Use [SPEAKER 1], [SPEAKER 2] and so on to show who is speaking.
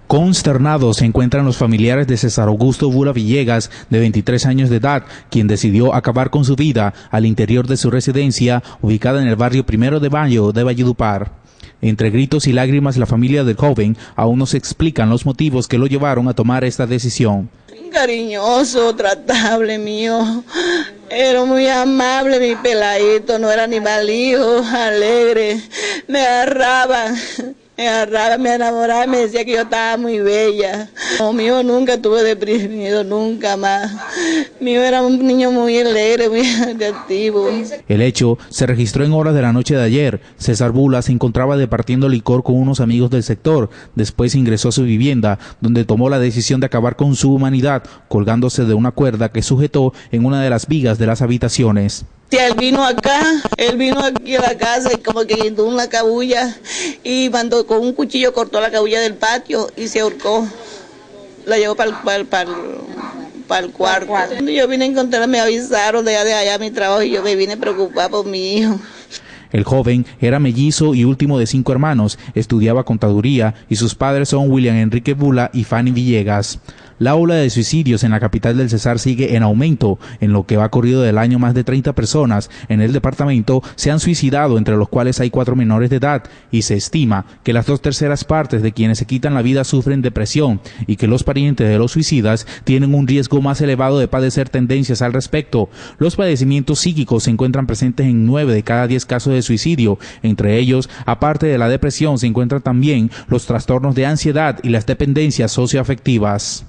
[SPEAKER 1] Consternados se encuentran los familiares de César Augusto Bula Villegas, de 23 años de edad, quien decidió acabar con su vida al interior de su residencia, ubicada en el barrio Primero de Mayo de Valledupar. Entre gritos y lágrimas, la familia del joven aún no se explican los motivos que lo llevaron a tomar esta decisión.
[SPEAKER 2] Cariñoso, tratable mío, era muy amable mi peladito, no era ni mal hijo, alegre, me agarraba, me enamoraba y me decía que yo estaba muy bella. No, mío nunca estuve deprimido, nunca más. Mío era un niño muy alegre, muy activo.
[SPEAKER 1] El hecho se registró en horas de la noche de ayer. César Bula se encontraba departiendo licor con unos amigos del sector. Después ingresó a su vivienda, donde tomó la decisión de acabar con su humanidad, colgándose de una cuerda que sujetó en una de las vigas de las habitaciones.
[SPEAKER 2] Él vino aquí a la casa y como que guindó una cabulla y mandó con un cuchillo, cortó la cabulla del patio y se ahorcó. La llevó para el cuarto. Cuando yo vine a encontrarla, me avisaron de allá a mi trabajo y yo me vine preocupada por mi hijo.
[SPEAKER 1] El joven era mellizo y último de 5 hermanos, estudiaba contaduría y sus padres son William Enrique Bula y Fanny Villegas. La ola de suicidios en la capital del Cesar sigue en aumento. En lo que va corrido del año, más de 30 personas en el departamento se han suicidado, entre los cuales hay 4 menores de edad, y se estima que las 2/3 partes de quienes se quitan la vida sufren depresión y que los parientes de los suicidas tienen un riesgo más elevado de padecer tendencias al respecto. Los padecimientos psíquicos se encuentran presentes en 9 de cada 10 casos de suicidio. Entre ellos, aparte de la depresión, se encuentran también los trastornos de ansiedad y las dependencias socioafectivas.